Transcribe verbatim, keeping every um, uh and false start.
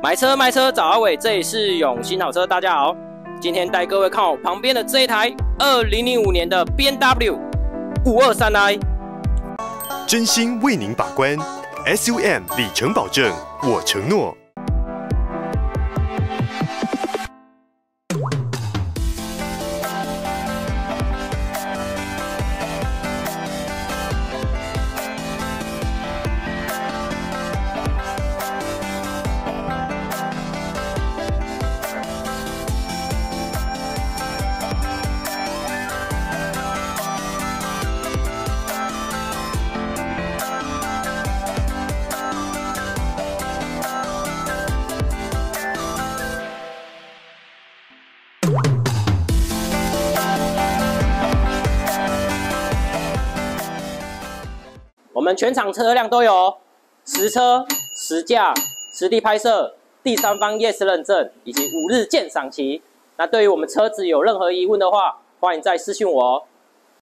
买车卖车找阿伟，这里是永兴好车，大家好。今天带各位看我旁边的这一台二零零五年的 B M W 五二三 i， 真心为您把关 ，S U M 里程保证，我承诺。 我们全场车辆都有实车、实价、实地拍摄、第三方 Yes 认证以及五日鉴赏期。那对于我们车子有任何疑问的话，欢迎再私讯我哦。